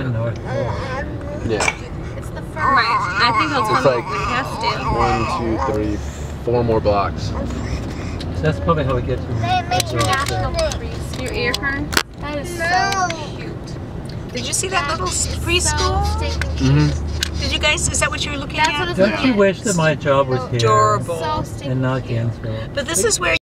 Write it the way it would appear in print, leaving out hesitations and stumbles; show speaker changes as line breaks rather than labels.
and North Pole.
Yeah.
It's the first. Right. I think I'll
It's like
have to.
1, 2, 3, 4 more blocks.
So that's probably how we get to
Your ear fern? That is so cute.
Did you see that little preschool? Did you guys, is that what you were looking at?
Don't you wish that my job was here
Adorable.
So
and not Gainesville?
But this is where